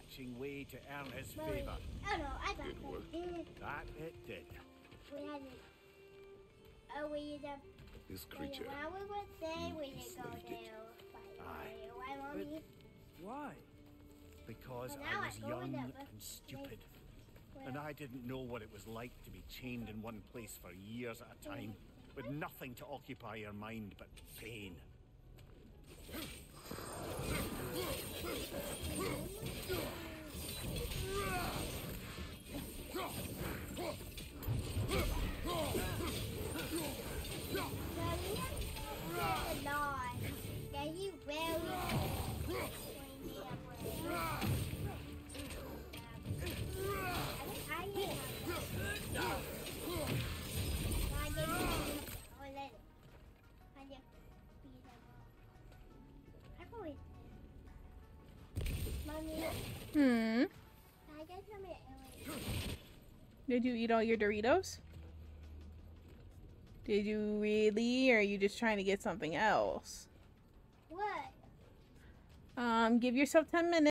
bewitching way to earn his Mommy. favor. Oh no, I got It worked. That it did. We had it. Oh, we did. This creature. Well, we would say we did go enslaved it. there. Aye. Why, Mommy? Why? Because Well, now I was I go with young them, but and stupid. Well, And I didn't know what it was like to be chained in one place for years at a time, with nothing to occupy your mind but pain. yeah, you will. Did you eat all your Doritos? Did you really, or are you just trying to get something else? What? Give yourself 10 minutes.